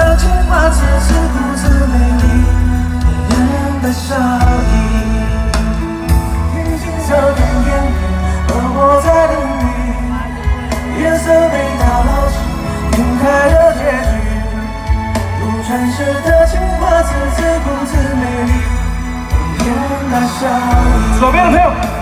的情话，自自顾自美丽，迷人的笑意。听金色的言语，而我在等你。颜色被打捞起，晕开的结局。如传世的情话，自自顾自美丽，迷人的笑意。 左边的朋友。